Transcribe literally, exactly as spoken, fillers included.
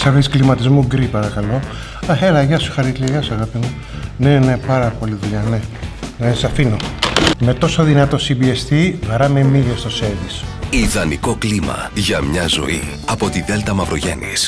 σερβίς κλιματισμού γκρι, παρακαλώ. Α, έλα, γεια σου Χαρίκλη, γεια σου αγάπη μου. Ναι, ναι, πάρα πολύ δουλειά, ναι. Ναι, σε αφήνω. Με τόσο δυνατό σι μπι ες τι βαράμε μύγες στο σέρβις. Ιδανικό κλίμα για μια ζωή από τη Δέλτα Μαυρογέννης.